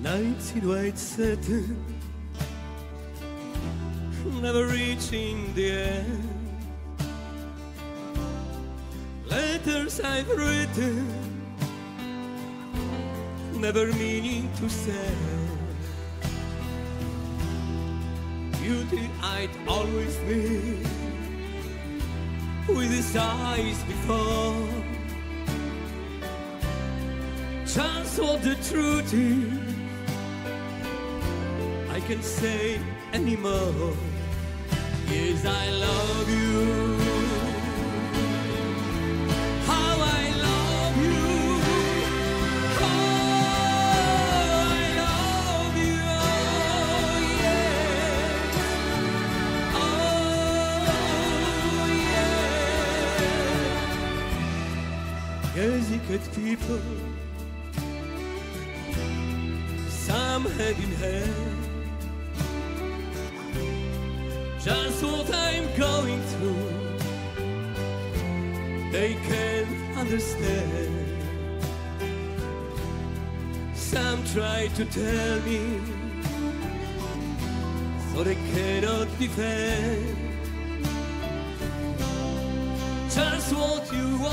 Nights in white satin, never reaching the end. Letters I've written, never meaning to send. Beauty I'd always been, with his eyes before. Just what the truth is, I can't say anymore. Yes, I love you. How I love you. Oh, I love you. Oh, yeah. Oh, yeah. Educated people, some hand in hand. Just what I'm going through, they can't understand. Some try to tell me, so they cannot defend. Just what you